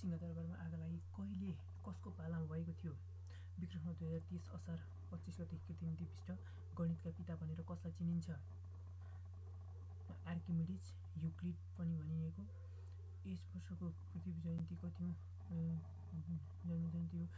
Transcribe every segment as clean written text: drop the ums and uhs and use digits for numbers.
सिंहदरबारमा आगो लागि कहिले कसको पालामा भएको थियो? विक्रम 2030 असार 25 गते। कृतिनिधि विष्ट गणितका पिता भनेर कसलाई चिनिन्छ? आर्किमिडिज, युक्लिड पनि भनिएको। यस वर्षको पृथ्वी जयन्ती कति हो? जन्म जयन्ती हो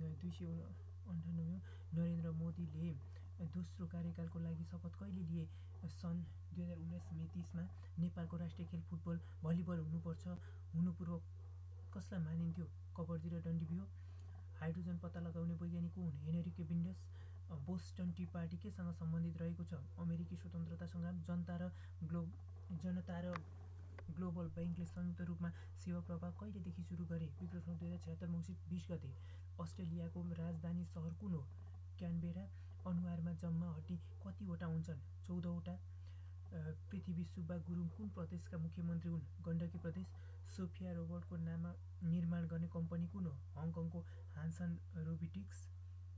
298। नरेन्द्र मोदीले दोस्रो कार्यकालको लागि शपथ कहिले लिए? सन् 2019 मे 30मा। नेपालको राष्ट्रिय खेल फुटबल भलिबल हुनुपूर्व कसलाई मानिन्थ्यो? कबर्दी र डन्डीबियो। हाइड्रोजन पत्ता लगाउने वैज्ञानिक को हुन्? Henry Cavendish. Boston tea party केसँग सम्बन्धित रहेको छ? अमेरिकी स्वतन्त्रता सङ्ग्राम। जनता र ग्लोबल बैंकले संयुक्त रूपमा सेवा प्रवाह कहिलेदेखि सुरु गरे? विक्रम 2076 मङ्सिर 20 गते। अस्ट्रेलियाको राजधानी सहर कुन हो? क्यानबेरा। अनुहारमा जम्मा हड्डी कतिवटा हुन्छन्? 14 वटा। पृथ्वी सुब्बा गुरुङ कुन प्रदेशका मुख्यमन्त्री हुन्? गण्डकी प्रदेश। सोफिया रोबोटको निर्माण गर्ने कम्पनी कुन हो? हङकङको हान्सन रोबोटिक्स।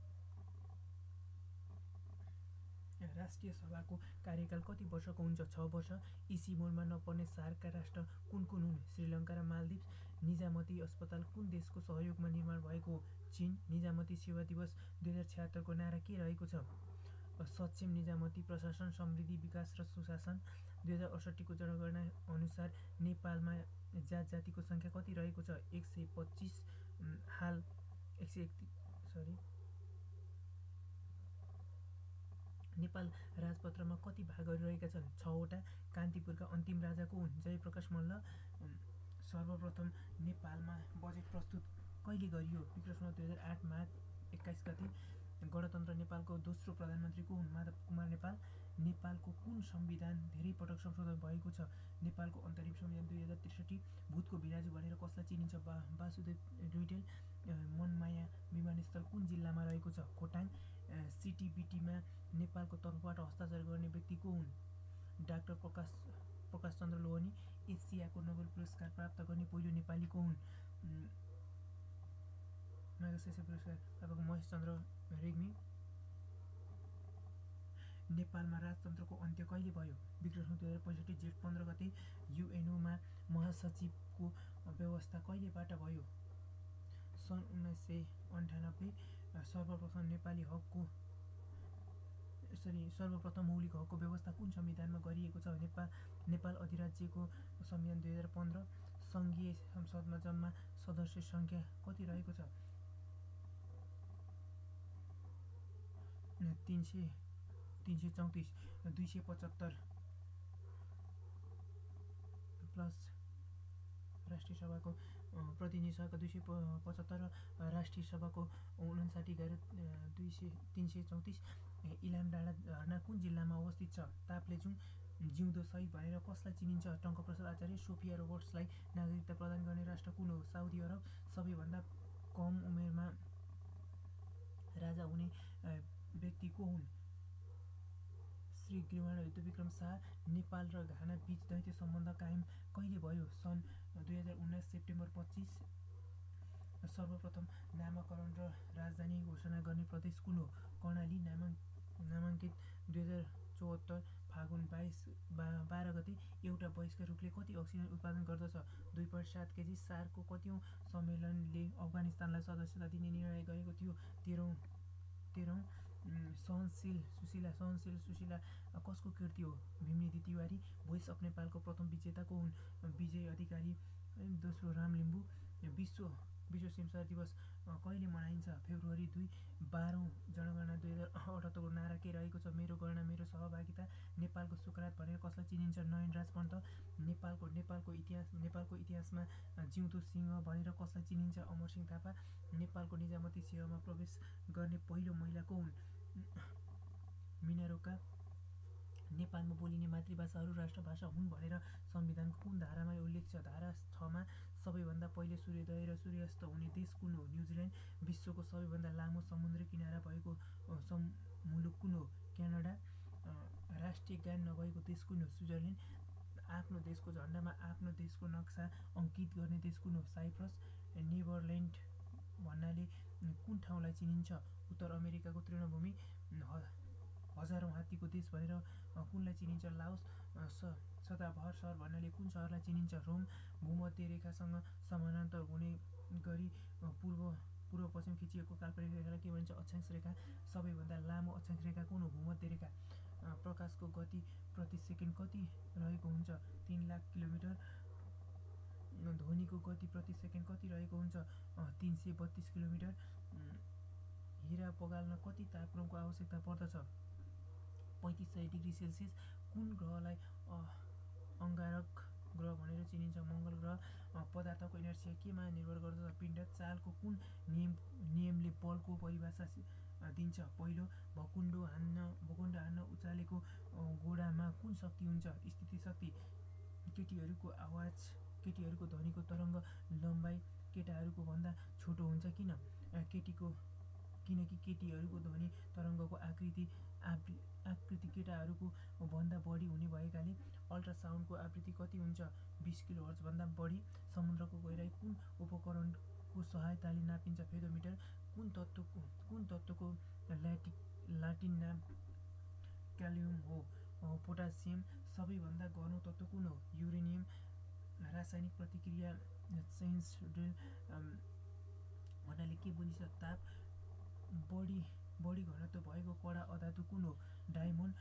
राष्ट्रिय सभाको कार्यकाल कति वर्षको हुन्छ? 6 वर्ष। इसिमोलमा नपर्ने सार्कका राष्ट्र कुन कुन हुन्? श्रीलङ्का र मालदिप्स। निजामती अस्पताल कुन देशको सहयोगमा निर्माण भएको हो? चीन। निजामती सेवा दिवस 2076 को नारा के रहेको छ? सक्षम निजामती प्रशासन, समृद्धि, विकास र सुशासन। 2068 को जनगणना अनुसार नेपालमा जातिको सङ्ख्या कति रहेको छ? 125। हाल 131 नेपाल राजपत्रमा कति भागहरू रहेका छन्? 6 वटा। कान्तिपुरका अन्तिम राजा को हुन्? जयप्रकाश मल्ल। सर्वप्रथम नेपालमा बजेट प्रस्तुत कहिले गरियो? विक्रम 2008 माघ 21 गते। गणतन्त्र नेपालको दोस्रो प्रधानमन्त्री को हुन्? माधव कुमार नेपाल। नेपालको कुन संविधान धेरै पटक संशोधन भएको छ? नेपालको अन्तरिम संविधान 2063। भूतको भिराजु भनेर कसलाई चिनिन्छ? वासुदेव लुइटेल। मनमाया विमानस्थल कुन जिल्लामा रहेको छ? खोटाङ। सिटिबिटीमा नेपालको तर्फबाट हस्ताक्षर गर्ने व्यक्ति को हुन्? डाक्टर प्रकाश चन्द्र लोहनी। एसियाको नोबेल पुरस्कार प्राप्त गर्ने पहिलो नेपाली को हुन्? म्यागसेसे पुरस्कार प्रापक महेश चन्द्र रेग्मी। नेपालमा राजतन्त्रको अन्त्य कहिले भयो? विक्रम 2065 जेठ 15 गते। युएनओमा महासचिवको व्यवस्था कहिलेबाट भयो? सन् 1998। सर्वप्रथम मौलिक हकको व्यवस्था कुन संविधानमा गरिएको छ? नेपाल अधिराज्यको संविधान 2015। सङ्घीय संसदमा जम्मा सदस्य सङ्ख्या कति रहेको छ? 334। 275 प्लस राष्ट्रिय सभाको प्रतिनिधि सभाको 275 र राष्ट्रिय सभाको 59 334। इलाम डाँडा झरना कुन जिल्लामा अवस्थित छ? ताप्लेजुङ। जिउँदो शहीद भनेर कसलाई चिनिन्छ? टङ्कप्रसाद आचार्य। सोफिया रोबोट्सलाई नागरिकता प्रदान गर्ने राष्ट्र कुन हो? Saudi Arab. सबैभन्दा कम उमेरमा राजा हुने व्यक्ति को हुन्? श्री गृहण युद्धविक्रम शाह। नेपाल र घाना बीच दैत्य सम्बन्ध कायम कहिले भयो? सन् 2019 सेप्टेम्बर 25। सर्वप्रथम नामाकरण र राजधानी घोषणा गर्ने प्रदेश कुन हो? कर्णाली। नामाङ्कित 2074 फागुन 12 गते। एउटा वयस्क रुखले कति अक्सिजन उत्पादन गर्दछ? 2.7 केजी। सार्कको कतिौं सम्मेलनले अफगानिस्तानलाई सदस्यता दिने निर्णय गरेको थियो? 13औं। सहनशील सुशीला कसको कृति हो? भीमनिधि तिवारी। भोइस अफ नेपालको प्रथम विजेता को हुन्? विजय अधिकारी। दोस्रो राम लिम्बू। विश्व सिमसार दिवस कहिले मनाइन्छ? फेब्रुअरी 2। 12औं जनगणना 2078 को नारा के रहेको छ? मेरो गणना मेरो सहभागिता। नेपालको सुकरात भनेर कसलाई चिनिन्छ? नयनराज पन्त। नेपालको इतिहासमा जिउँदो सिंह भनेर कसलाई चिनिन्छ? अमरसिंह थापा। नेपालको निजामती सेवामा प्रवेश गर्ने पहिलो महिला को हुन्? मीना रोका। नेपालमा बोलिने मातृभाषाहरू राष्ट्रभाषा हुन् भनेर संविधानको कुन धारामा उल्लेख छ? धारा 6 मा। सबैभन्दा पहिले सूर्योदय र सूर्यास्त हुने देश कुन हो? न्युजिल्यान्ड। विश्वको सबैभन्दा लामो समुद्री किनारा भएको मुलुक कुन हो? क्यानाडा। राष्ट्रिय गान नभएको देश कुन हो? स्विजरल्यान्ड। आफ्नो देशको झन्डामा आफ्नो देशको नक्सा अङ्कित गर्ने देश कुन हो? साइप्रस। नेभरल्यान्ड भन्नाले कुन ठाउँलाई चिनिन्छ? उत्तर अमेरिकाको तृणभूमि। हजारौं हात्तीको देश भनेर कुनलाई चिनिन्छ? लाओस। सदाबहार सहर भन्नाले कुन सहरलाई चिनिन्छ? रोम भूमध्य रेखासँग समानान्तर हुने गरी पूर्व पश्चिम खिचिएको काल्पनिक रेखालाई के भनिन्छ? अक्षांश रेखा। सबैभन्दा लामो अक्षांश रेखा कुन हो? भूमध्य रेखा। प्रकाशको गति प्रति सेकेन्ड कति रहेको हुन्छ? 3 लाख किलोमिटर। ध्वनिको गति प्रति सेकेन्ड कति रहेको हुन्छ? 332 किलोमिटर। हिरा पगाल्न कति तापक्रमको आवश्यकता पर्दछ? 3500 डिग्री सेल्सियस। कुन ग्रहलाई अङ्गारक ग्रह भनेर चिनिन्छ? मङ्गल ग्रह। पदार्थको इनर्सिया केमा निर्भर गर्दछ? पिण्ड चालको कुन नियमले बलको परिभाषा दिन्छ? पहिलो, भकुण्डो हान्न उचालेको गोडामा कुन शक्ति हुन्छ? स्थिति शक्ति। केटीहरूको ध्वनिको तरङ्ग लम्बाइ केटाहरूको भन्दा छोटो हुन्छ किन? किनकि केटीहरूको ध्वनि तरङ्गको आकृति केटाहरूको भन्दा बढी हुने भएकाले। अल्ट्रासाउन्डको आवृत्ति कति हुन्छ? 20 किलोहर्ट्ज भन्दा बढी। समुद्रको गहिराई कुन उपकरणको सहायताले नापिन्छ? फेदोमिटर। कुन तत्त्वको लाटिन नाम क्यालियम हो? पोटासियम। सबैभन्दा घनो तत्त्व कुन हो? युरेनियम। रासायनिक प्रतिक्रिया चेन्जडेल भन्नाले के बुझिन्छ? ताप। बढी घनत्व भएको कडा अधातु कुन हो? डायमन्ड।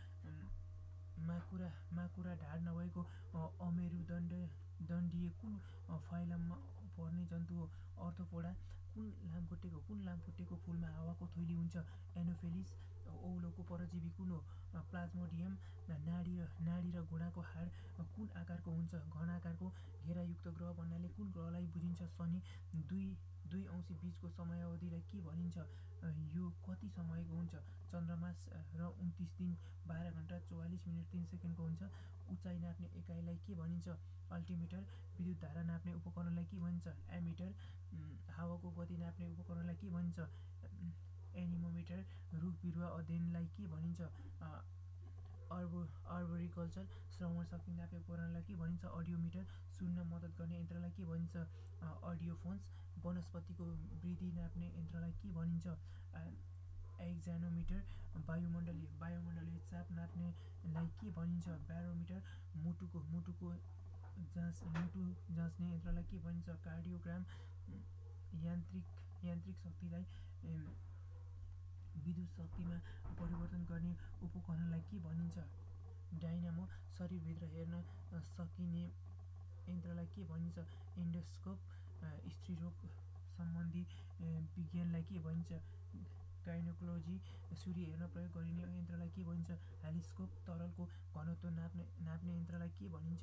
माकुरा ढाड नभएको अमेरुदण्डीय कुन फाइलममा पर्ने जन्तु हो? अर्थोपोडा। कुन लामखुट्टेको फुलमा हावाको थैली हुन्छ? एनोफेलिस। औलोको परजीवी कुन हो? प्लाज्मोडियम। नाडी र घुँडाको हाड कुन आकारको हुन्छ? घन आकारको। घेरायुक्त ग्रह भन्नाले कुन ग्रहलाई बुझिन्छ? शनि। 2 औँसी बीचको समयावधिलाई के भनिन्छ? यो कति समयको हुन्छ? चन्द्रमास र 29 दिन 12 घण्टा 44 मिनेट 3 सेकेन्डको हुन्छ। उचाइ नाप्ने एकाइलाई के भनिन्छ? अल्टिमिटर। विद्युत धारा नाप्ने उपकरणलाई के भनिन्छ? एमिटर। हावाको गति नाप्ने उपकरणलाई के भनिन्छ? एनिमोमिटर। रुख बिरुवा अध्ययनलाई के भनिन्छ? अर्बोरिकल्चर। श्रवण शक्ति नाप्ने उपकरणलाई के भनिन्छ? अडियोमिटर। सुन्न मद्दत गर्ने यन्त्रलाई के भनिन्छ? अडियोफोन्स। वनस्पतिको वृद्धि नाप्ने यन्त्रलाई के भनिन्छ? एक्जानोमिटर। वायुमण्डलीय चाप नाप्नेलाई के भनिन्छ? ब्यारोमिटर। मुटु जाँच्ने यन्त्रलाई के भनिन्छ? कार्डियोग्राम। यान्त्रिक शक्तिलाई विद्युत शक्तिमा परिवर्तन गर्ने उपकरणलाई के भनिन्छ? डाइनामो। शरीरभित्र हेर्न सकिने यन्त्रलाई के भनिन्छ? एन्डोस्कोप। स्त्रीरोग सम्बन्धी विज्ञानलाई के भनिन्छ? गाइनोकोलोजी। सूर्य हेर्न प्रयोग गरिने यन्त्रलाई के भनिन्छ? टेलिस्कोप। तरलको घनत्व नाप्ने यन्त्रलाई के भनिन्छ?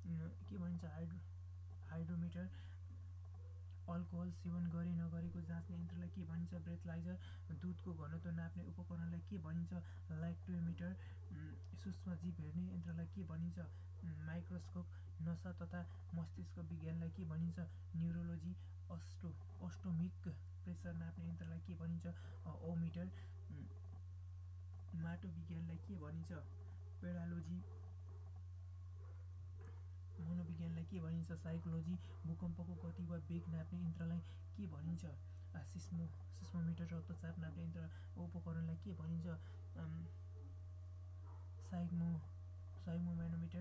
हाइड्रोमिटर। अल्कोहल सेवन गरे नगरेको जाँच्ने यन्त्रलाई के भनिन्छ? ब्रेथलाइजर। दूधको घनत्व नाप्ने उपकरणलाई के भनिन्छ? ल्याक्टोमिटर। सूक्ष्मजीव हेर्ने यन्त्रलाई के भनिन्छ? माइक्रोस्कोप। नसा तथा मस्तिष्क विज्ञानलाई के भनिन्छ? न्युरोलोजी। अस्टोमिक प्रेसर नाप्ने यन्त्रलाई के भनिन्छ? ओमिटर। माटो विज्ञानलाई के भनिन्छ? पेडालोजी। मनोविज्ञानलाई के भनिन्छ? साइकोलोजी। भूकम्पको गति वा वेग नाप्ने यन्त्रलाई के भनिन्छ? सिस्मोमिटर। रक्तचाप नाप्ने उपकरणलाई के भनिन्छ? साइमोम्यानोमिटर।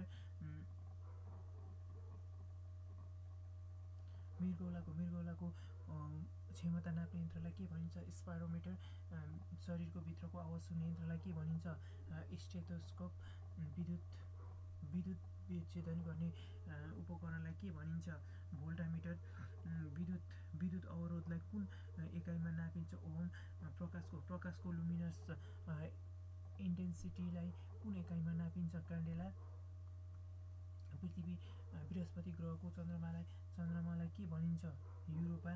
मृगौलाको क्षमता नाप्ने यन्त्रलाई के भनिन्छ? स्पाइरोमिटर। शरीरको भित्रको आवाज सुन्ने यन्त्रलाई के भनिन्छ? स्टेथोस्कोप। विद्युत विच्छेदन गर्ने उपकरणलाई के भनिन्छ? भोल्टामिटर। विद्युत अवरोधलाई कुन एकाइमा नापिन्छ? ओम। प्रकाशको लुमिनस इन्टेन्सिटीलाई कुन एकाइमा नापिन्छ? क्यान्डेला। बृहस्पति ग्रहको चन्द्रमालाई के भनिन्छ? युरोपा।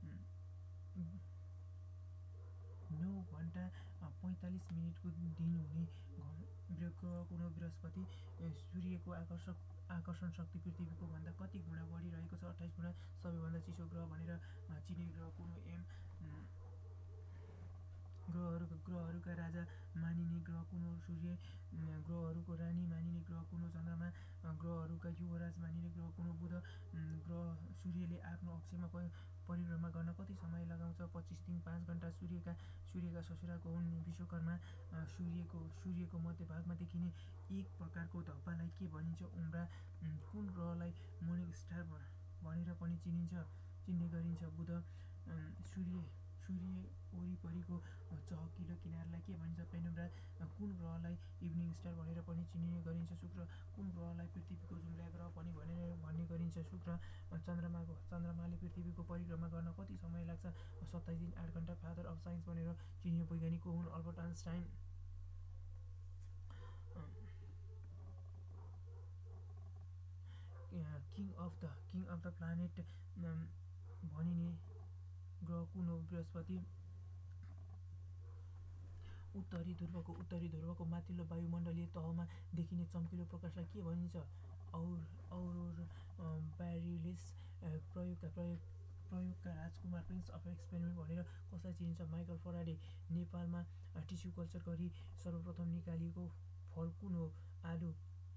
9 घण्टा 45 मिनेटको दिन हुने ग्रह कुन हो? बृहस्पति। सूर्यको आकर्षण शक्ति पृथ्वीको भन्दा कति गुणा बढी रहेको छ? 28 गुणा। सबैभन्दा चिसो ग्रह भनेर चिनिने ग्रह कुन हो? ग्रहहरूका राजा मानिने ग्रह कुन हो? सूर्य। ग्रहहरूको रानी मानिने ग्रह कुन हो? चन्द्रमा। ग्रहहरूका युवराज मानिने ग्रह कुन हो? बुध। सूर्यले आफ्नो अक्षमा परिक्रमा गर्न कति समय लगाउँछ? 25 दिन 5 घण्टा। सूर्यका ससुराको हुन् विश्वकर्मा। सूर्यको मध्यभागमा देखिने एक प्रकारको धब्बालाई के भनिन्छ? उम्रा। कुन ग्रहलाई मोर्निङ स्टार भनेर पनि चिन्ने गरिन्छ? बुध। सूर्य वरिपरिको चहकिलो किनारलाई के भनिन्छ? पेनुम्ब्रा। कुन ग्रहलाई इभिनिङ स्टार भनेर पनि चिनिने गरिन्छ? शुक्र। कुन ग्रहलाई पृथ्वीको जुम्ल्या ग्रह पनि भन्ने गरिन्छ? शुक्र। चन्द्रमाले पृथ्वीको परिक्रमा गर्न कति समय लाग्छ? 27 दिन 8 घण्टा। फादर अफ साइन्स भनेर चिनिने वैज्ञानिक को हुन्? Albert Einstein. King of the planet भनिने ग्रह कुन हो? बृहस्पति। उत्तरी ध्रुवको माथिल्लो वायुमण्डलीय तहमा देखिने चम्किलो प्रकाशलाई के भनिन्छ? Aurora borealis. प्रयोगका राजकुमार प्रिन्स अफ एक्सपेरिमेन्ट भनेर कसलाई चिनिन्छ? Michael Faraday. नेपालमा टिस्यु कल्चर गरी सर्वप्रथम निकालिएको फल कुन हो? आलु।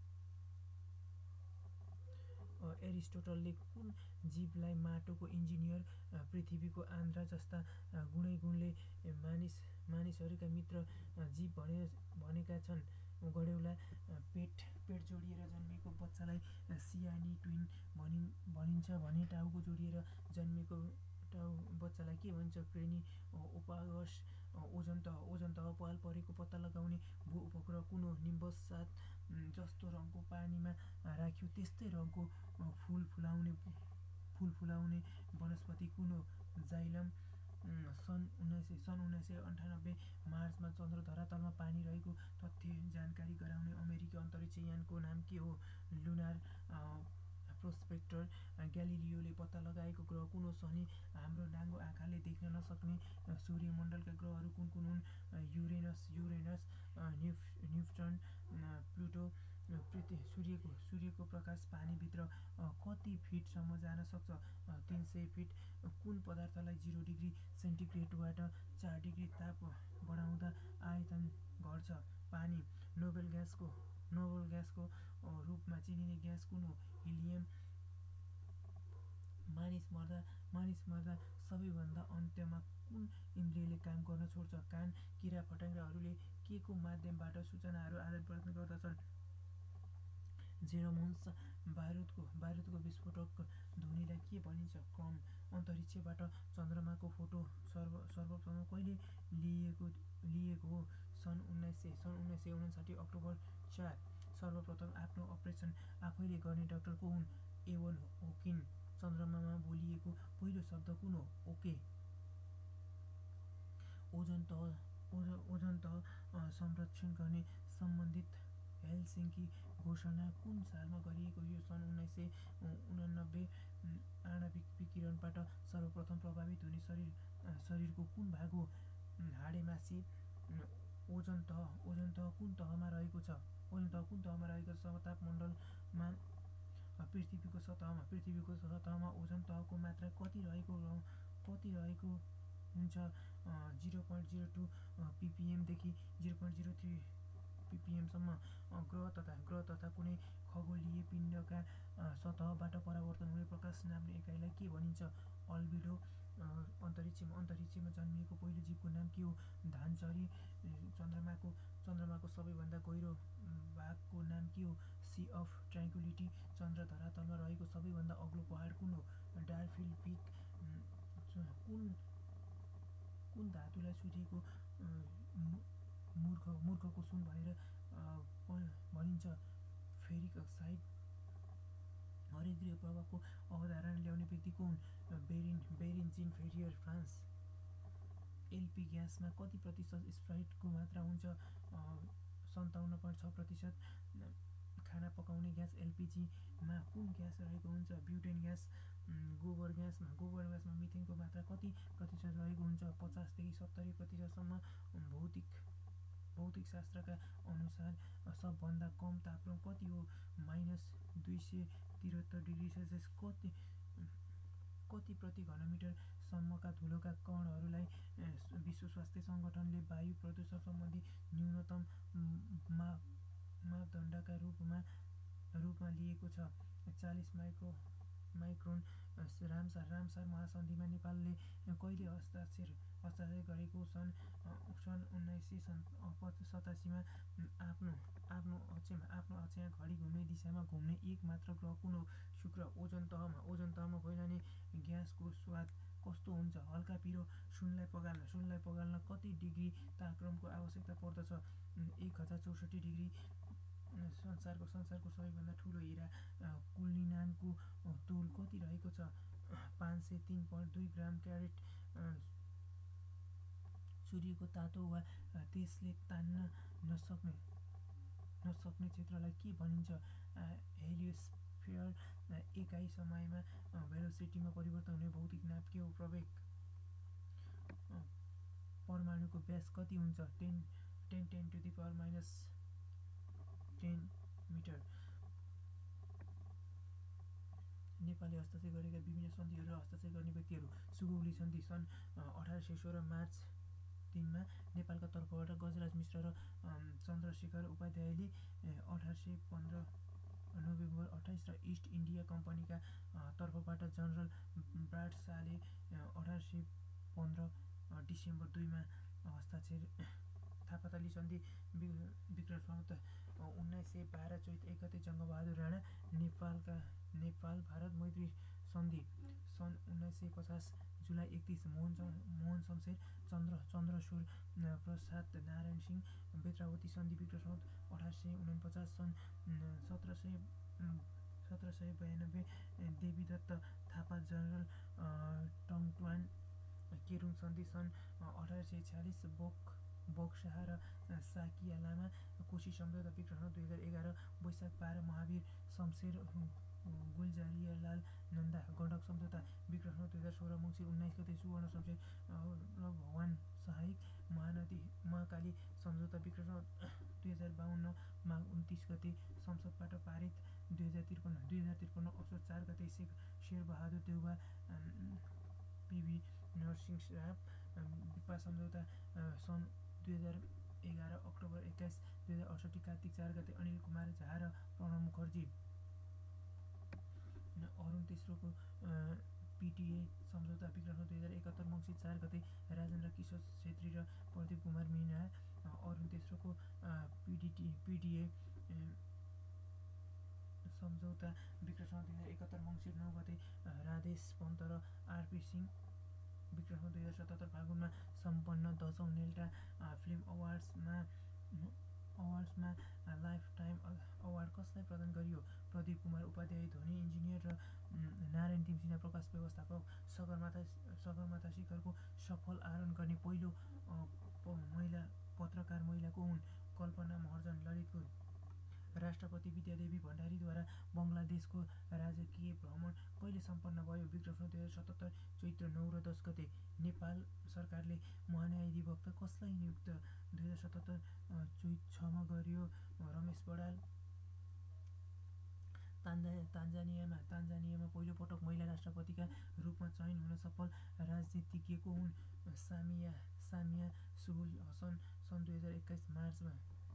एरिस्टोटलले कुन जीवलाई माटोको इन्जिनियर, पृथ्वीको आन्द्रा जस्ता गुणले मानिसहरूका मित्र जीव भनेका छन्? गडेउला। पेट जोडिएर जन्मिएको बच्चालाई सियानी ट्विन भनिन्छ भने टाउको जोडिएर जन्मिएको बच्चालाई के भनिन्छ? क्रेनी ओपागस। ओजोन तह पाल परेको पत्ता लगाउने भू उपग्रह कुन हो? निम्बस 7। जस्तो रङको पानीमा राख्यो त्यस्तै रङको फुल फुलाउने वनस्पति कुन हो? जाइलम। सन् 1998 मार्चमा चन्द्र धरातलमा पानी रहेको तथ्य जानकारी गराउने अमेरिकी अन्तरिक्ष यानको नाम के हो? Lunar prospector. ग्यालिलियोले पत्ता लगाएको ग्रह कुन हो? शनि। हाम्रो नाङ्गो आँखाले देख्न नसक्ने सूर्यमण्डलका ग्रहहरू कुन कुन हुन्? Uranus, Neptune, Pluto. सूर्यको प्रकाश पानीभित्र कति फिटसम्म जान सक्छ? 300 फिट। कुन पदार्थलाई 0 डिग्री सेन्टिग्रेडबाट 4 डिग्री ताप बढाउँदा आयतन घट्छ? पानी। नोबेल ग्यासको रूपमा चिनिने ग्यास कुन हो? हिलियम। मानिस मर्दा सबैभन्दा अन्त्यमा कुन इन्द्रियले काम गर्न छोड्छ? कान। किरा फट्याङ्ग्राहरूले के को माध्यमबाट सूचनाहरू आदान-प्रदान गर्दछन्? जेरोमोन्स। बारुदको विस्फोटक ध्वनिलाई के भनिन्छ? क्रम। अन्तरिक्षबाट चन्द्रमाको फोटो सर्वप्रथम कहिले लिइएको हो? सन् 1959 अक्टोबर 4। सर्वप्रथम आफ्नो अपरेसन आफैले गर्ने डाक्टर को हुन्? Evan Hawking. चन्द्रमामा बोलिएको पहिलो शब्द कुन हो? ओके। ओजोन तह संरक्षण गर्ने सम्बन्धित हेलसिङ्की घोषणा कुन सालमा गरिएको थियो? सन् 1989। आणविक विकिरणबाट सर्वप्रथम प्रभावित हुने शरीरको कुन भाग हो? हाडेमासी। ओजोन तह कुन तहमा रहेको छ? तापमण्डलमा। पृथ्वीको सतहमा ओजोन तहको मात्रा कति रहेको हुन्छ? 0.02 ppmदेखि 0.03 ppmसम्म। ग्रह तथा कुनै खगोलीय पिण्डका सतहबाट परावर्तन हुने प्रकाश नाप्ने एकाइलाई के भनिन्छ? अल्बिडो। अन्तरिक्षमा जन्मिएको पहिलो जीवको नाम के हो? धानचरी। चन्द्रमाको सबैभन्दा गहिरो भागको नाम के हो? C of ट्राङ्क्विलिटी। चन्द्र धरातलमा रहेको सबैभन्दा अग्लो पहाड कुन हो? Darfield peak. कुन धातुलाई सूर्यको मूर्खको सुन भनेर भनिन्छ? Ferric oxide. हरिद्रीय प्रभावको अवधारणा ल्याउने व्यक्ति को हुन्? Baron Jean Ferrier, France. LP ग्यासमा कति प्रतिशत स्प्राइटको मात्रा हुन्छ? 57.6%। खाना पकाउने ग्यास एलपीजीमा कुन ग्यास रहेको हुन्छ? Butane gas. गोबर ग्यासमा मिथेनको मात्रा कति प्रतिशत रहेको हुन्छ? 50 देखि 70%सम्म। भौतिकशास्त्रका अनुसार सबभन्दा कम तापक्रम कति हो? -273 डिग्री सेल्सियस। कति कति प्रति घनमिटर सम्मका धुलोका कणहरूलाई विश्व स्वास्थ्य सङ्गठनले वायु प्रदूषण सम्बन्धी न्यूनतम मापदण्डका रूपमा लिएको छ। 40 माइक्रोन। रामसार महासन्धिमा नेपालले कहिले हस्ताक्षर गरेको? सन् 1987मा। आफ्नो अक्षामा घडी घुम्ने दिशामा घुम्ने एक मात्र ग्रह कुन हो? शुक्र। ओजोन तहमा फैलने ग्यासको स्वाद कस्तो हुन्छ? हल्का पिरो। सुनलाई पगाल्न कति डिग्री तापक्रमको आवश्यकता पर्दछ? 1064 डिग्री। संसारको सबैभन्दा ठुलो हिरा कुलिनानको तौल कति रहेको छ? 503.2 ग्राम। क्यारेट। सूर्यको तातो वा त्यसले तान्न नसक्ने क्षेत्रलाई के भनिन्छ? हेलियोस्फियर। एकाइ समयमा भेलोसिटीमा परिवर्तन हुने भौतिक नाप के हो? प्रवेग। परमाणुको व्यास कति हुन्छ? 10⁻⁻10 मिटर। नेपालले हस्ताक्षर गरेका विभिन्न सन्धिहरू र हस्ताक्षर गर्ने व्यक्तिहरू। सुगौली सन्धि सन् 1816 मार्च 3मा नेपालका तर्फबाट गजराज मिश्र र चन्द्रशेखर उपाध्यायले, 1815 नोभेम्बर 28 र इस्ट इन्डिया कम्पनीका तर्फबाट जनरल ब्राड शाले 1815 डिसेम्बर 2मा हस्ताक्षर। थापाथली सन्धि विक्रमसम्वत 1912 चैत 1 गते जङ्गबहादुर राणा नेपाल भारत मैत्री सन्धि सन् 1950 जुलाई 31 मोहन शमशेर चन्द्रशूर प्रसाद नारायण सिंह बेत्रावती सन्धि विक्रमसम्वत 1849 सन् 1792 देवीदत्त थापा जनरल टङटुवान केरुङ सन्धि सन् 1846 बोक्साह र साकिया लामा कोशी सम्झौता विक्रमसम्वत 2011 वैशाख 12 महावीर शमशेर गुलजारियालाल नन्दा गण्डक सम्झौता विक्रमसम्वत 2016 मङ्सिर 19 गते सुवर्ण शमशेर र भगवान सहायक महानदी महाकाली सम्झौता विक्रमसम्वत 2052 माघ 29 गते संसदबाट पारित। 2053 असोज 4 गते शेरबहादुर देउवा पीभी नरसिंह राव विपा सम्झौता सन् 2011 अक्टोबर 21 2068 कार्तिक 4 गते अनिल कुमार झा र प्रणव मुखर्जी। अरुण तेस्रोको पिटिए सम्झौता विक्रमसम्वत 2071 मङ्सिर 4 गते राजेन्द्र किशोर छेत्री र प्रदीप कुमार मीणा। अरुण तेस्रोको पिटिए सम्झौता विक्रमसम्वत 2071 मङ्सिर 9 गते राधेश पन्त र आरपी सिंह। विक्रमसम्वत 2077 फागुनमा सम्पन्न 10औं नेल्टा फिल्म अवार्ड्समा लाइफ टाइम अवार्ड कसलाई प्रदान गरियो? प्रदीप कुमार उपाध्याय ध्वनि इन्जिनियर र नारायण तिमसिना प्रकाश व्यवस्थापक। सगरमाथा शिखरको सफल आरोहण गर्ने पहिलो पत्रकार महिला को हुन्? कल्पना महर्जन। ललितपुर। राष्ट्रपति विद्यादेवी भण्डारीद्वारा बङ्गलादेशको राजकीय भ्रमण कहिले सम्पन्न भयो? विक्रमसम्वत 2077 चैत्र 9 र 10 गते। नेपाल सरकारले महान्यायाधिवक्ता कसलाई नियुक्त 2077 चैत 6 मा गर्‍यो? रमेश बडाल। तान्जानियामा पहिलो पटक महिला राष्ट्रपतिका रूपमा चयन हुन सफल राजनीतिज्ञ को हुन्? सामिया सुलुहु हसन। सन् 2021 मार्चमा।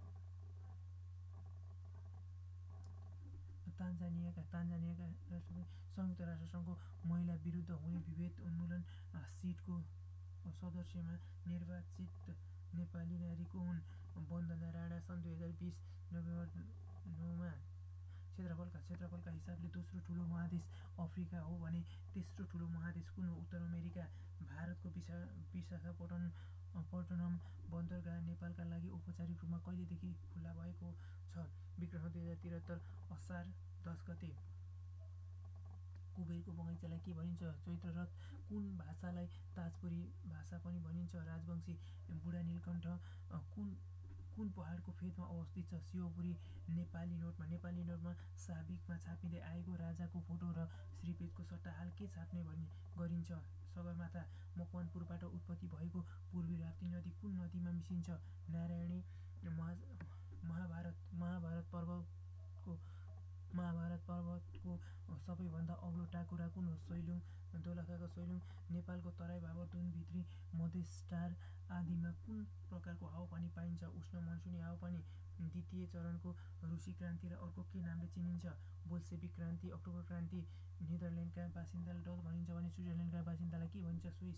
तान्जानियाका राष्ट्रपति। संयुक्त राष्ट्रसङ्घको महिला विरुद्ध हुने विभेद उन्मूलन सिटको सदस्यमा निर्वाचित नेपाली नारी को हुन्? वन्दना राणा। सन् 2020 नोभेम्बर 9मा। क्षेत्रफलका हिसाबले दोस्रो ठुलो महादेश अफ्रिका हो भने तेस्रो ठुलो महादेश कुन हो? उत्तर अमेरिका। भारतको विशाखापट्टनम बन्दरगाह नेपालका लागि औपचारिक रूपमा कहिलेदेखि खुला भएको छ? विक्रमसम्वत 2073 असार 10 गते। कुबेरको बगैँचालाई के भनिन्छ? चैत्ररथ। कुन भाषालाई ताजपुरी भाषा पनि भनिन्छ? राजवंशी। बुढा नीलकण्ठ कुन पहाडको फेदमा अवस्थित छ? शिवपुरी। नेपाली नोटमा साबिकमा छापिँदै आएको राजाको फोटो र श्रीपेजको सट्टा हाल के छाप्ने गरिन्छ? सगरमाथा। मकवानपुरबाट उत्पत्ति भएको पूर्वी राप्ती नदी कुन नदीमा मिसिन्छ? नारायणी। महाभारत पर्वको महाभारत पर्वतको सबैभन्दा अग्लो टाकुरा कुन हो? सैलुङ। दोलखाको सैलुङ। नेपालको तराई भाबर भित्री मधेसटार आदिमा कुन प्रकारको हावापानी पाइन्छ? उष्ण मनसुनी हावापानी। द्वितीय चरणको रुसी क्रान्तिलाई अर्को के नामले चिनिन्छ? बोल्सेविक क्रान्ति। अक्टोबर क्रान्ति। नेदरल्यान्डका बासिन्दालाई डच भनिन्छ भने स्विजरल्यान्डका बासिन्दालाई के भनिन्छ? स्विस।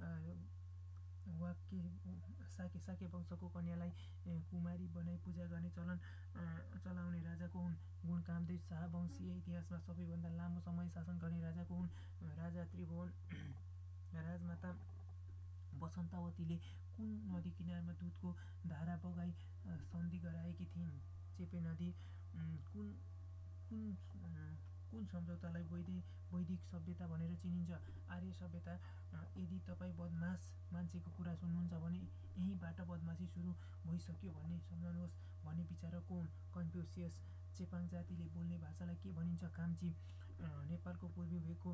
साके वंशको कन्यालाई कुमारी बनाई पूजा गर्ने चलाउने राजा को हुन्? गुण कामदेव शाह। वंशीय इतिहासमा सबैभन्दा लामो समय शासन गर्ने राजा को हुन्? राजा त्रिभुवन। राजमाता वसन्तवतीले कुन नदी किनारमा दुधको धारा बगाई सन्धि गराएकी थिइन्? चेपे नदी। कुन सम्झौतालाई वैदिक सभ्यता भनेर चिनिन्छ? आर्य सभ्यता। यदि तपाईँ बदमास मान्छेको कुरा सुन्नुहुन्छ भने यहीँबाट बदमासी सुरु भइसक्यो भन्ने सम्झनुहोस् भन्ने विचारक को हुन्? कन्फ्युसियस। चेपाङ जातिले बोल्ने भाषालाई के भनिन्छ? खाम्ची। नेपालको पूर्वी भेगको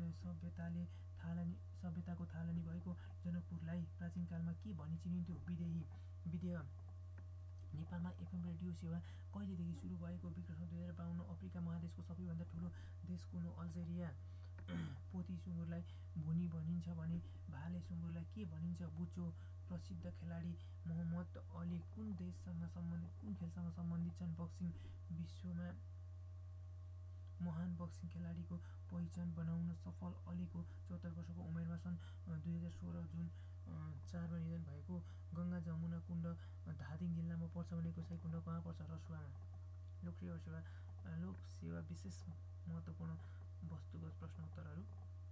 सभ्यताको थालनी भएको जनकपुरलाई प्राचीनकालमा के भनी चिनिन्थ्यो? विदेह। नेपालमा एफएम रेडियो सेवा कहिलेदेखि सुरु भएको? विक्रम 2052। अफ्रिका महादेशको सबैभन्दा ठुलो देश कुन हो? अल्जेरिया। पोथी सुँगुरलाई भुनी भनिन्छ भने भाले सुँगुरलाई के भनिन्छ? बुचो। प्रसिद्ध खेलाडी मोहम्मद अली कुन खेलसँग सम्बन्धित छन्? बक्सिङ। विश्वमा महान बक्सिङ खेलाडीको पहिचान बनाउन सफल अलीको 74 वर्षको उमेरमा सन् 2016 जुन 4 निधन भएको। गङ्गा जमुना कुण्ड धादिङ जिल्लामा पर्छ भने गोसाई कुण्ड कहाँ पर्छ? रसुवामा। लोकसेवा विशेष महत्त्वपूर्ण वस्तुगत प्रश्नोत्तरहरू।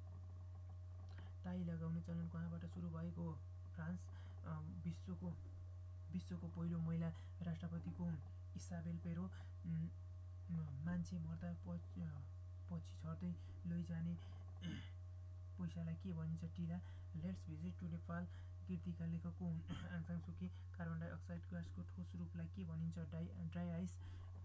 टाई लगाउने चलन कहाँबाट सुरु भएको हो? फ्रान्स। विश्वको पहिलो महिला राष्ट्रपति को हुन्? Isabel Peron. मान्छे मर्दा पछि छर्दै लैजाने पैसालाई के भनिन्छ? टिला। लेट्स भिजिट टु नेपाल कृतिका लेखक को हुन्? आङ सान सुकी। कार्बन डाइअक्साइड ग्यासको ठोस रूपलाई के भनिन्छ? Dry ice.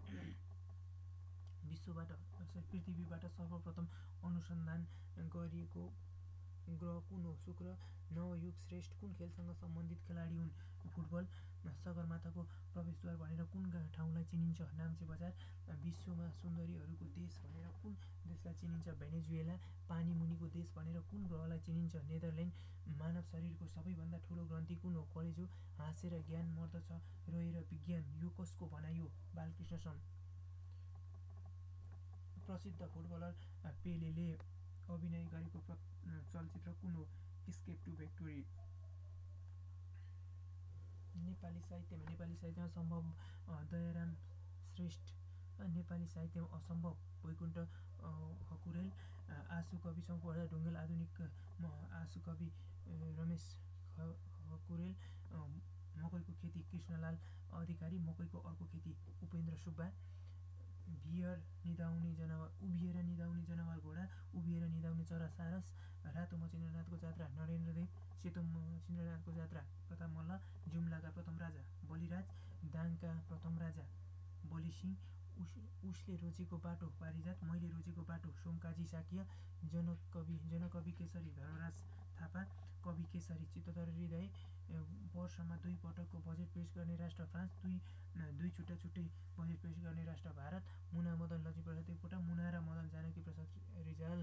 पृथ्वीबाट सर्वप्रथम अनुसन्धान गरिएको ग्रह कुन हो? शुक्र। नवयुग श्रेष्ठ कुन खेलसँग सम्बन्धित खेलाडी हुन्? फुटबल। सगरमाथाको प्रवेशद्वार भनेर कुन ठाउँलाई चिनिन्छ? नाम्चे बजार। विश्वमा सुन्दरीहरूको देश भनेर कुन देशलाई चिनिन्छ? भेनेजुएला। पानी मुनिको देश भनेर कुन ग्रहलाई चिनिन्छ? नेदरल्यान्ड। मानव शरीरको सबैभन्दा ठुलो ग्रन्थि कुन हो? कलेजो। हाँसेर ज्ञान मर्दछ रोएर विज्ञान, यो कसको भनाइ हो? बालकृष्ण सम। प्रसिद्ध फुटबलर पेलेले अभिनय गरेको चलचित्र कुन हो? Escape to भिक्टोरी। नेपाली साहित्यमा सम्भव दयाराम श्रेष्ठ। नेपाली साहित्यमा असम्भव वैकुण्ठ हकुरेल। आँसु कवि शङ्कुप्रसाद ढुङ्गेल। आधुनिक आँसु कवि रमेश हकुरेल। मकैको खेती कृष्णलाल अधिकारी। मकैको अर्को खेती उपेन्द्र सुब्बा। उभिएर निदाउने जनावर घोडा। उभिएर निदाउने चरा सारस। रातो मचिन्द्रनाथको जात्रा नरेन्द्रदेव। सेतो मचिन्द्रनाथको जात्रा प्रताप मल्ल। जुम्लाका प्रथम राजा बलिराज। दाङका प्रथम राजा बलिसिंह। उसले रोजेको बाटो पारिजात। मैले रोजेको बाटो सोमकाजी साक्य। जनकवि केशरी धर्मराज थापा। कवि केशरी चित्तहर हृदय। वर्षमा 2 पटकको बजेट पेश गर्ने राष्ट्र फ्रान्स। दुई छुट्टै बजेट पेश गर्ने राष्ट्र भारत। मुना मदन लक्ष्मीप्रसाद देवकोटा। मुना र मदन जानकी प्रसाद रिजाल।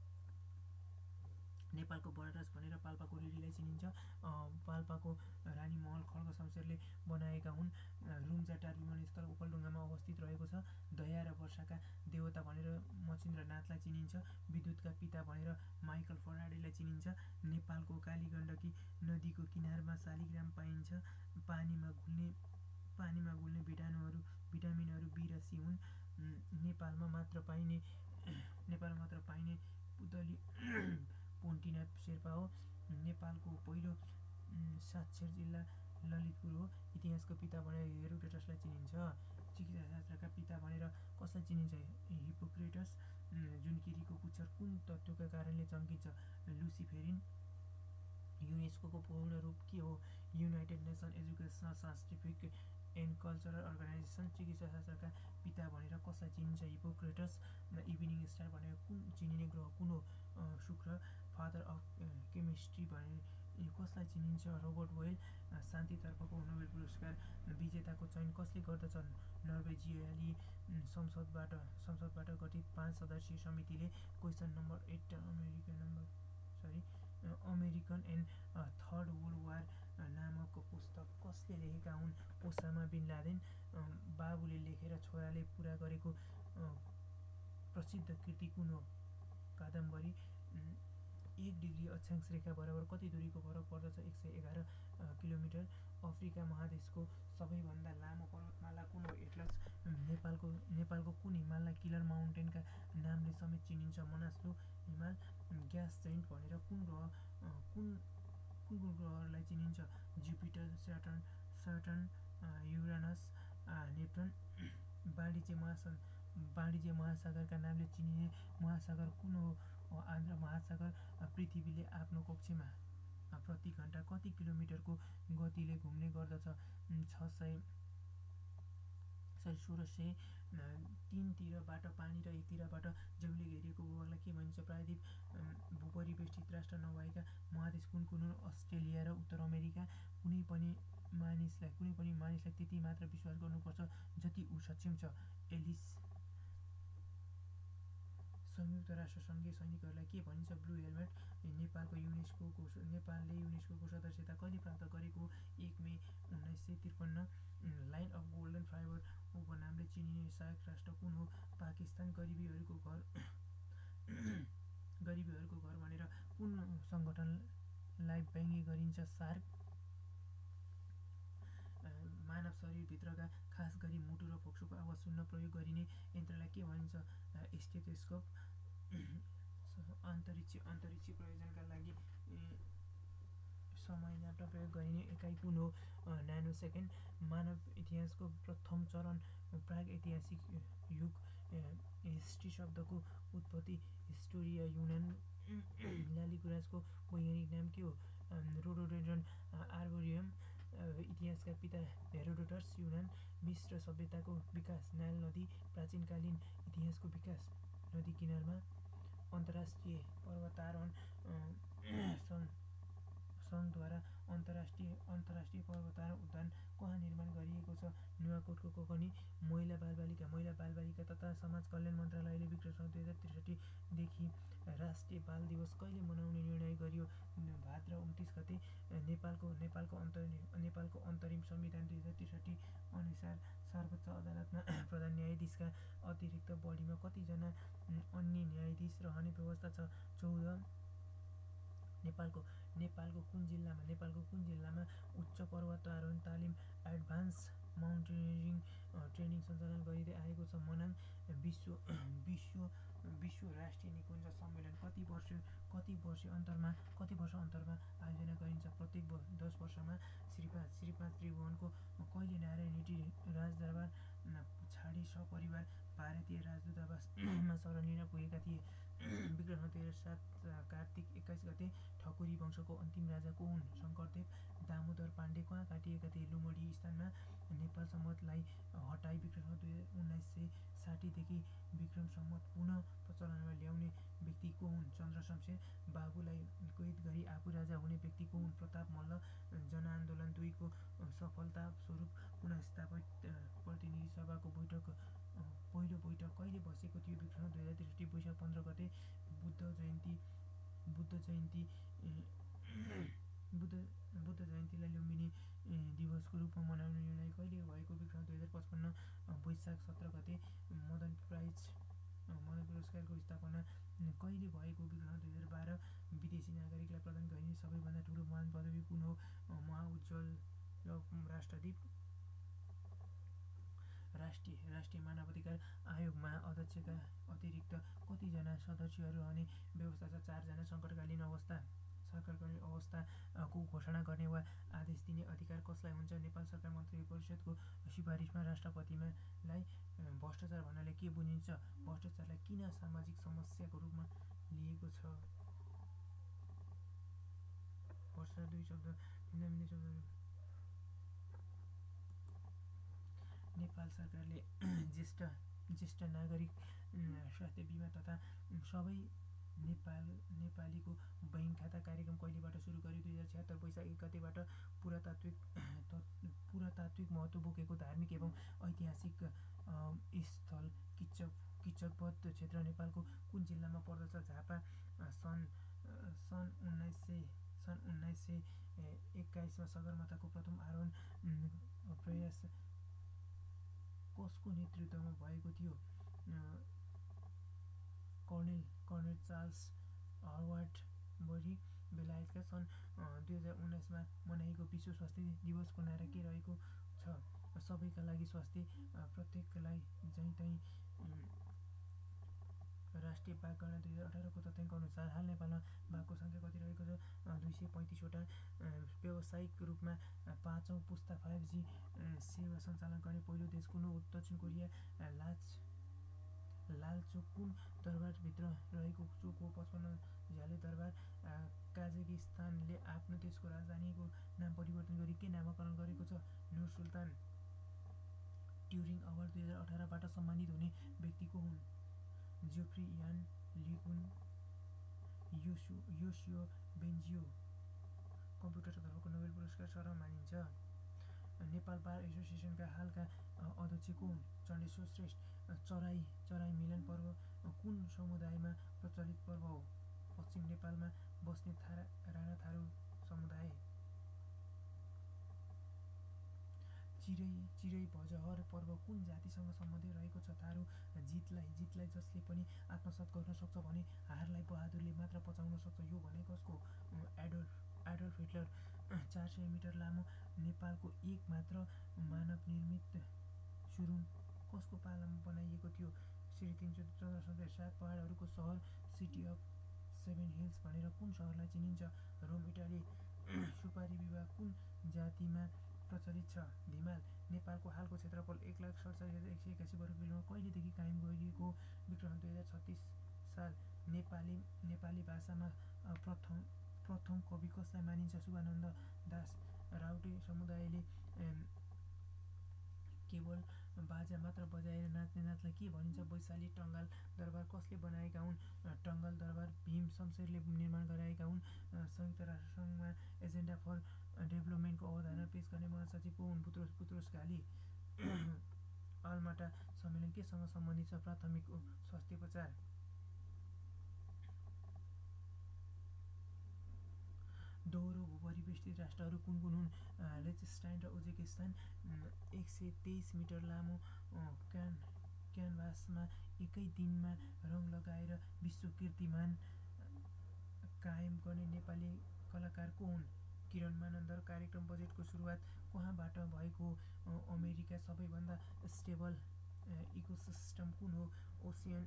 नेपालको बडराज भनेर पाल्पाको रेलीलाई चिनिन्छ। पाल्पाको रानी महल खड्ग शमशेरले बनाएका हुन्। रुम्जाटार विमानस्थल ओखलढुङ्गामा अवस्थित रहेको छ। दया र वर्षाका देवता भनेर मचिन्द्रनाथलाई चिनिन्छ। विद्युतका पिता भनेर माइकल फराडेलाई चिनिन्छ। नेपालको कालीगण्डकी नदीको किनारमा शालिग्राम पाइन्छ। पानीमा घुल्ने भिटामिनहरू बी र सी हुन्। नेपालमा मात्र पाइने पुतली पोन्टिना शेर्पा हो। नेपालको पहिलो साक्षर जिल्ला ललितपुर हो। इतिहासको पिता भनेर हेरोडोटसलाई चिनिन्छ। चिकित्साशास्त्रका पिता भनेर कसलाई चिनिन्छ? हिप्पोक्रेटस। जुनकीरीको पुच्छर कुन तत्त्वका कारणले चम्किन्छ? लुसिफेरिन। युनेस्कोको पूर्ण रूप के हो? United Nation Educational Scientific and Cultural Organization. चिकित्साशास्त्रका पिता भनेर कसलाई चिनिन्छ? हिप्पोक्रेटस। इभिनिङ स्टार भनेर चिनिने ग्रह कुन हो? शुक्र। फादर अफ केमिस्ट्री भनेर कसलाई चिनिन्छ? Robert boil. शान्तितर्फको नोबेल पुरस्कार विजेताको चयन कसले गर्दछ? नर्वेजियाली संसदबाट गठित 5 सदस्यीय समितिले। Question number 8 American and third world war नामक पुस्तक कसले लेखेका हुन्? Osama bin Laden. बाबुले लेखेर छोराले पुरा गरेको प्रसिद्ध कृति कुन हो? कादम्बरी। 1 डिग्री अक्षांश रेखा बराबर कति दूरीको फरक पर्दछ? 111 किलोमिटर। अफ्रिका महादेशको सबैभन्दा लामो पर्वतमाला कुन हो? एटलस। नेपालको कुन हिमाललाई किलर माउन्टेनका नामले समेत चिनिन्छ? मनासलु हिमाल। ग्यास जाइन्ट भनेर कुन ग्रहलाई चिनिन्छ? Jupiter, Saturn, Uranus, Neptune. वाणिज्य महासागरका नामले चिनिने महासागर कुन हो? आन्ध्र महासागर। पृथ्वीले आफ्नो कक्षमा प्रति घण्टा कति किलोमिटरको गतिले घुम्ने गर्दछ? 1603 पानी र एकतिरबाट जौले घेरिएको भूभागलाई के भनिन्छ? प्रायद्वीप। भूपरिवेष्टित राष्ट्र नभएका महादेश कुन कुन हुन्? अस्ट्रेलिया र उत्तर अमेरिका। कुनै पनि मानिसलाई त्यति मात्र विश्वास गर्नुपर्छ जति ऊ सक्षम छ। एलिस। संयुक्त राष्ट्र सङ्घीय सैनिकहरूलाई के भनिन्छ? Blue helmet. नेपालले युनेस्को सदस्यता कहिले प्राप्त गरेको? 1 मे 1953। लाइन अफ गोल्डन फाइबरको नामले चिनिने सहायक राष्ट्र कुन हो? पाकिस्तान। गरिबीहरूको घर भनेर कुन सङ्गठनलाई व्यङ्ग्य गरिन्छ? सार्क। मानव शरीरभित्रका खास गरी मुटु र फोक्सोको आवाज सुन्न प्रयोग गरिने यन्त्रलाई के भनिन्छ? स्टेथोस्कोप। अन्तरिक्ष प्रयोजनका लागि समय नाप्न प्रयोग गरिने एकाइ कुन हो? न्यानो सेकेन्ड। मानव इतिहासको प्रथम चरण प्रागऐतिहासिक युग। हिस्ट्री शब्दको उत्पत्ति हिस्टोरिया, युनान। लालीगुराँसको वैज्ञानिक नाम के हो? Rhododendron arboreum. इतिहासका पिता हेरोडोटस, युनान। मिस्र सभ्यताको विकास नाइल नदी। प्राचीनकालीन इतिहासको विकास नदी किनारमा। अन्तर्राष्ट्रिय पर्वतारोहण सङ्घद्वारा अन्तर्राष्ट्रिय पर्वतारोहण उद्यान कहाँ निर्माण गरिएको छ? नुवाकोटको कोकनी। महिला बालबालिका तथा समाज कल्याण मन्त्रालयले विक्रम 2063 देखि राष्ट्रिय बाल दिवस कहिले मनाउने निर्णय गर्यो? भाद्र 29 गते। नेपालको अन्तरिम संविधान 2063 अनुसार सर्वोच्च अदालतमा प्रधान न्यायाधीशका अतिरिक्त बढीमा कतिजना अन्य न्यायाधीश रहने व्यवस्था छ? 14। नेपालको कुन जिल्लामा उच्च पर्वतारोहण तालिम एडभान्स माउन्टेनियरिङ ट्रेनिङ सञ्चालन गरिँदै आएको छ? मनाङ। विश्व राष्ट्रिय निकुञ्ज सम्मेलन कति वर्ष अन्तरमा आयोजना गरिन्छ? प्रत्येक 10 वर्षमा। श्री 5 त्रिभुवनको कहिले नारायण रेड्डी राजदरबार छाडी सपरिवार भारतीय राजदूतावासमा शरण लिन पुगेका थिए? विक्रम 2007 कार्तिक 21 गते। ठकुरी वंशको अन्तिम राजा को हुन्? शङ्करदेव। दामोदर पाण्डे कहाँ काटिएका थिए? लुमडी स्थानमा। नेपाल सम्वतलाई हटाई विक्रम 1960 देखि विक्रम सम्वत पुनः प्रचलनमा ल्याउने व्यक्ति को हुन्? चन्द्र शमशेर। बाबुलाई कैद गरी आफू राजा हुने व्यक्ति को हुन्? प्रताप मल्ल। जनआन्दोलन 2 को सफलता स्वरूप पुनर्स्थापित प्रतिनिधि सभाको पहिलो बैठक कहिले बसेको थियो? विक्रम 2063 वैशाख 15 गते। बुद्ध जयन्तीलाई लुम्बिनी दिवसको रूपमा मनाउने निर्णय कहिले भएको? विक्रम 2055 वैशाख 17 गते। मदन पुरस्कारको स्थापना कहिले भएको? विक्रम 2012। विदेशी नागरिकलाई प्रदान गरिने सबैभन्दा ठुलो महान पदवी कुन हो? महाउज्ज्वल राष्ट्रदीप। राष्ट्रिय मानवाधिकार आयोगमा अध्यक्षका अतिरिक्त कतिजना सदस्यहरू रहने व्यवस्था छ? 4 जना। सरकारकालीन अवस्थाको घोषणा गर्ने वा आदेश दिने अधिकार कसलाई हुन्छ? नेपाल सरकार मन्त्री परिषदको सिफारिसमा राष्ट्रपतिलाई भ्रष्टाचार भन्नाले के बुझिन्छ? भ्रष्टाचारलाई किन सामाजिक समस्याको रूपमा लिएको छ? भ्रष्टाचार 2 शब्द भिन्न शब्दहरू। नेपाल सरकारले ज्येष्ठ नागरिक स्वास्थ्य बिमा तथा सबै नेपालीको ब्याङ्क खाता कार्यक्रम कहिलेबाट सुरु गर्यो? 2076 वैशाख 1 गतेबाट। पुरातात्विक महत्त्व बोकेको धार्मिक एवं ऐतिहासिक स्थल किच्चक क्षेत्र नेपालको कुन जिल्लामा पर्दछ? झापा। सन् 1921 मा सगरमाथाको प्रथम आरोहण प्रयास कसको नेतृत्वमा भएको थियो? कर्णेल चार्ल्स हवर्ड बरी। बेलायतका। सन् 2019 मा मनाइएको विश्व स्वास्थ्य दिवसको नारा के रहेको छ? सबैका लागि स्वास्थ्य, प्रत्येकलाई जहीँतहीँ। राष्ट्रिय बाघ गणना 2018 को तथ्याङ्क अनुसार हाल नेपालमा बाघको सङ्ख्या कति रहेको छ? 235 वटा। व्यावसायिक रूपमा 5औं पुस्ता 5G सेवा सञ्चालन गर्ने पहिलो देश कुन हो? दक्षिण कोरिया। लालचोक कुन दरबारभित्र रहेको चोक हो? 55 झ्याले दरबार। काजाकिस्तानले आफ्नो देशको राजधानीको नाम परिवर्तन गरी के नामकरण गरेको छ? नुर सुल्तान। ट्युरिङ अवार्ड 2018 बाट सम्मानित हुने व्यक्ति को हुन्? जोफ्री यान लिकुन। योसियो बेन्जियो कम्प्युटर तर्फको नोबेल पुरस्कार सरह मानिन्छ। नेपाल बार एसोसिएसनका हालका अध्यक्ष को हुन्? चण्डेश्वर श्रेष्ठ। चराई मिलन पर्व कुन समुदायमा प्रचलित पर्व हो? पश्चिम नेपालमा बस्ने राणा थारू समुदाय। चिरै भजहर पर्व कुन जातिसँग सम्बन्धित रहेको छ? थारू। जितलाई जसले पनि आत्मसात गर्न सक्छ भने हारलाई बहादुरले मात्र पचाउन सक्छ, यो भनाइ कसको? Adolf Hitler. 400 मिटर लामो नेपालको एक मात्र मानव निर्मित सुरुङ कसको पालामा बनाइएको थियो? श्री 314 7 पहाडहरूको सहर, सिटी अफ 7 हिल्स भनेर कुन सहरलाई चिनिन्छ? Rome, Italy. सुपारी विवाह कुन जातिमा प्रचलित छ? धिमाल। नेपालको हालको क्षेत्रफल 1,47,181 वर्ग किलोमिटर कहिलेदेखि कायम गरिएको? विक्रम 2036 साल। नेपाली भाषामा प्रथम कवि कसलाई मानिन्छ? शुभानन्द दास। राउटे समुदायले केवल बाजा मात्र बजाएर नाच्ने नाचलाई के भनिन्छ? वैशाली। टङ्गाल दरबार कसले बनाएका हुन्? टङ्गाल दरबार भीम शमशेरले निर्माण गराएका हुन्। संयुक्त राष्ट्रसङ्घमा एजेन्डा फर डेभलपमेन्टको अवधारणा पेश गर्ने महासचिव को हुन्? बुत्रोस घाली। अलमाटा सम्मेलन केसँग सम्बन्धित छ? प्राथमिक स्वास्थ्योपचार। दोहोरो भूपरिवेष्टित राष्ट्रहरू कुन कुन हुन्? लिechtenstein र उज्बेकिस्तान। 123 मिटर लामो क्यानभासमा एकै दिनमा रङ लगाएर विश्व कीर्तिमान कायम गर्ने नेपाली कलाकार को हुन्? किरण मानन्दर। कार्यक्रम बजेटको सुरुवात कहाँबाट भएको हो? अमेरिका। सबैभन्दा स्टेबल इकोसिस्टम कुन हो? ओसियन।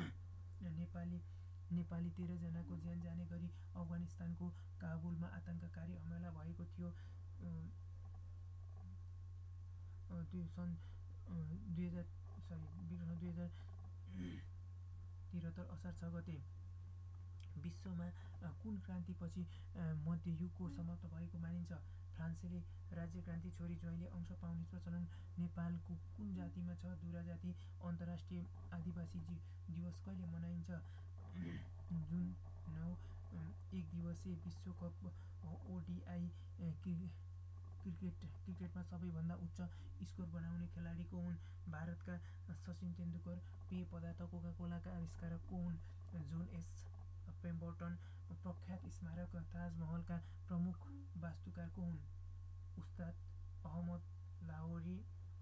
नेपाली 13 जनाको ज्यान जाने गरी अफगानिस्तानको काबुलमा आतङ्ककारी हमला भएको थियो। सन् 2073 असार 6 गते। विश्वमा कुन क्रान्तिपछि मध्ययुगको समाप्त भएको मानिन्छ? फ्रान्सेली राज्यक्रान्ति। छोरी ज्वाइँले अंश पाउने प्रचलन नेपालको कुन जातिमा छ? दुरा जाति। अन्तर्राष्ट्रिय आदिवासी दिवस कहिले मनाइन्छ? जुन 9। एक दिवसीय विश्वकप ओडिआई क्रिकेटमा सबैभन्दा उच्च स्कोर बनाउने खेलाडी को हुन्? भारतका सचिन तेन्दुलकर। पेय पदार्थ कोका कोलाका आविष्कारक को हुन्? John S Pemberton. प्रख्यात स्मारक ताजमहलका प्रमुख वास्तुकार को हुन्? उस्ताद अहमद लाहोरी।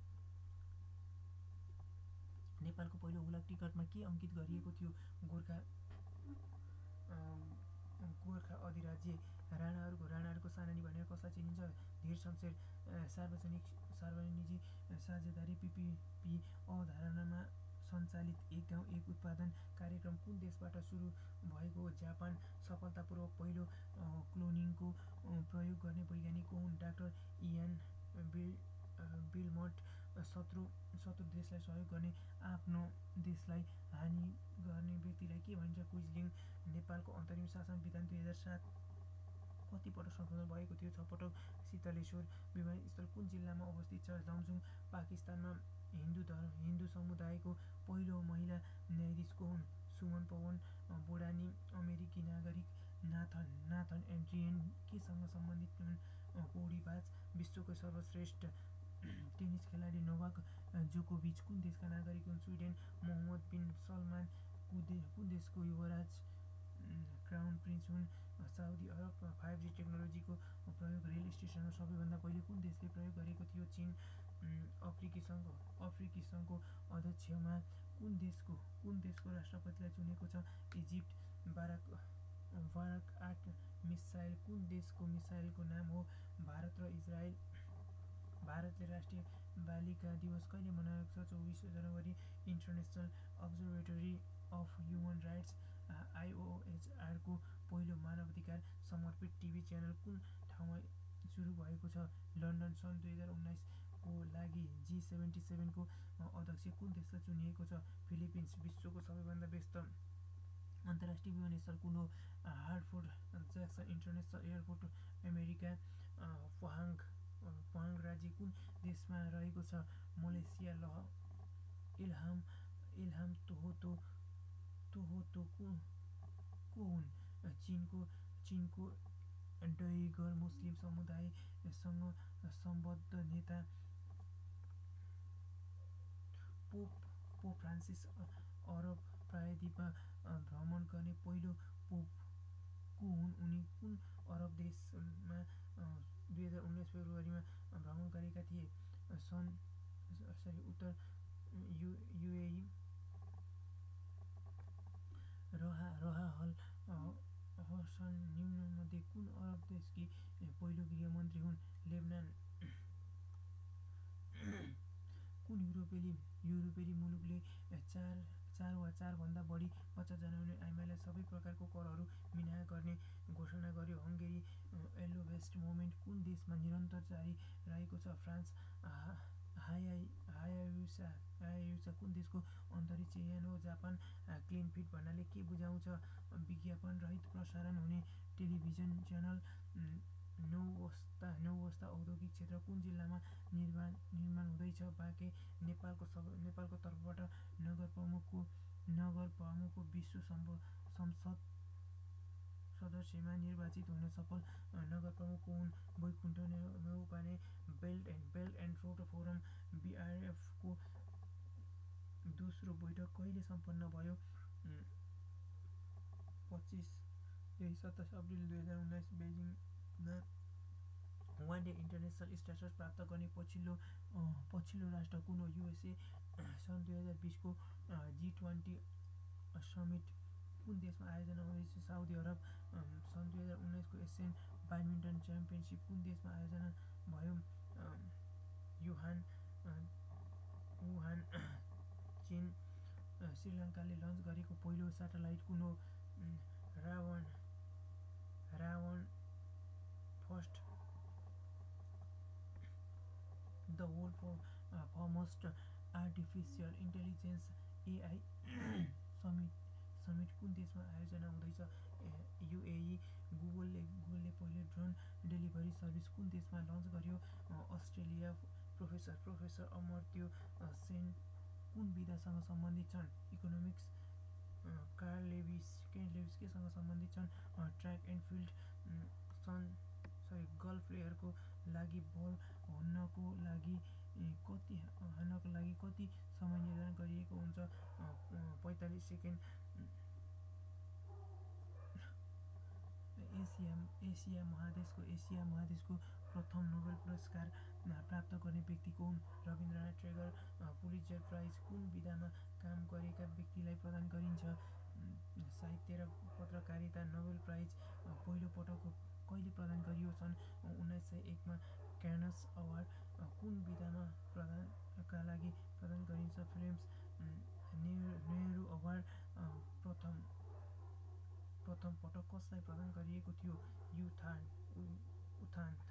नेपालको पहिलो हुलाक टिकटमा के अङ्कित गरिएको थियो? गोर्खा अधिराज्य। राणाहरूको साननी भनेर कसलाई चिनिन्छ? धीर शमशेर। सार्वजनिक निजी साझेदारी पिपिपी अवधारणामा सञ्चालित एक गाउँ एक उत्पादन कार्यक्रम कुन देशबाट सुरु भएको हो? जापान। सफलतापूर्वक पहिलो क्लोनिङको प्रयोग गर्ने वैज्ञानिक को हुन्? Doctor Ian Wilmut. शत्रु देशलाई सहयोग गर्ने आफ्नो देशलाई हानि गर्ने व्यक्तिलाई के भनिन्छ? क्विजलिङ। नेपालको अन्तरिम शासन विधान 2007 कति पटक संशोधन भएको थियो? 6 पटक। शीतलेश्वर विमानस्थल कुन जिल्लामा अवस्थित छ? लमजुङ। पाकिस्तानमा हिन्दू समुदायको पहिलो महिला न्यायाधीश को हुन्? सुमन पवन बोडानी। अमेरिकी नागरिक नाथन एड्रियन केसँग सम्बन्धित हुन्? पौडीबाज। विश्वको सर्वश्रेष्ठ टेनिस खेलाडी नोभाक जोकोभिच कुन देशका नागरिक हुन्? स्विडेन। मोहम्मद बिन सलमान कुन देशको युवराज क्राउन प्रिन्स हुन्? Saudi Arab. 5G टेक्नोलोजीको प्रयोग रेल स्टेसनमा सबैभन्दा पहिले कुन देशले प्रयोग गरेको थियो? चीन। अफ्रिकी सङ्घको अध्यक्षमा कुन देशको राष्ट्रपतिलाई चुनेको छ? इजिप्ट। बाराक 8 मिसाइल कुन देशको मिसाइलको नाम हो? भारत र इजरायल। भारतले राष्ट्रिय बालिका दिवस कहिले मनाएको छ? 24 जनवरी। International Observatory of Human Rights IOHR को पहिलो मानवाधिकार समर्पित टिभी च्यानल कुन ठाउँमा सुरु भएको छ? लन्डन। सन् 2019 को लागि G77 को अध्यक्ष कुन देशलाई चुनिएको छ? फिलिपिन्स। विश्वको सबैभन्दा व्यस्त अन्तर्राष्ट्रिय विमानस्थल कुन हो? Hartford Jackson International Airport America. Pahang राज्य कुन देशमा रहेको छ? मलेसिया। इल्हाम तोहोतो को हुन्? चीनको डैगर मुस्लिम समुदायसँग सम्बद्ध नेता। पोप फ्रान्सिस अरब प्रायद्वीपमा भ्रमण गर्ने पहिलो पोप को हुन्? उनी कुन अरब देशमा 2019 फेब्रुअरीमा भ्रमण गरेका थिए? उत्तर UAE। रहा हल हसन निम्नमध्ये कुन अरब देशकी पहिलो गृहमन्त्री हुन्? लेबनान। कुन युरोपेली मुलुकले 4 वा 4 भन्दा बढी बच्चा जन्माउने आइमाईलाई सबै प्रकारको करहरू मिनाहा गर्ने घोषणा गर्‍यो? हंगेरी। एलोभेस्ट मोमेन्ट कुन देशमा निरन्तर जारी रहेको छ? फ्रान्स। हायाबुसा कुन देशको अन्तरिक्ष यान हो? जापान। क्लिन फिट भन्नाले के बुझाउँछ? विज्ञापन रहित प्रसारण हुने टेलिभिजन च्यानल। नौवस्ता औद्योगिक क्षेत्र कुन जिल्लामा निर्माण हुँदैछ? बाँके। नेपालको तर्फबाट नगरप्रमुखको विश्व संसद सदस्यमा निर्वाचित हुन सफल नगरप्रमुख को हुन्? Baikuntha Neupane. Belt and Road Forum BRF को दोस्रो बैठक कहिले सम्पन्न भयो? 27 अप्रिल 2019 बेजिङमा। वान डे इन्टरनेसनल स्ट्याटस प्राप्त गर्ने पछिल्लो राष्ट्र कुन हो? USA। सन् 2020 को G20 समिट कुन देशमा आयोजना हुँदैछ? Saudi Arab. सन् 2019 को एसियन ब्याडमिन्टन च्याम्पियनसिप कुन देशमा आयोजना भयो? वुहान। चीन। श्रीलङ्काले लन्च गरेको पहिलो स्याटेलाइट कुन हो? Ravana first. The world foremost artificial intelligence AI summit कुन देशमा आयोजना हुँदैछ? UAE। गुगलले पहिले ड्रोन डेलिभरी सर्भिस कुन देशमा लन्च गर्‍यो? अस्ट्रेलिया। प्रोफेसर अमर्त्य सेन कुन विधासँग सम्बन्धित छन्? इकोनोमिक्स। कार्ल लेविस केसँग सम्बन्धित छन्? Track and field. गल्फ प्लेयरको लागि बल हान्नको लागि कति समय निर्धारण गरिएको हुन्छ? 45 सेकेन्ड। एसिया महादेशको प्रथम नोबेल पुरस्कार प्राप्त गर्ने व्यक्ति को हुन्? रविन्द्रनाथ ट्यागोर। पुलित्जर प्राइज कुन विधामा काम गरेका व्यक्तिलाई प्रदान गरिन्छ? साहित्य र पत्रकारिता। नोबेल प्राइज पहिलो पटक कहिले प्रदान गरियो? सन् 1901 मा। क्यानस अवार्ड कुन विधामा का लागि प्रदान गरिन्छ? फिल्म्स। नेहरू अवार्ड प्रथम पटक कसलाई प्रदान गरिएको थियो? युथान।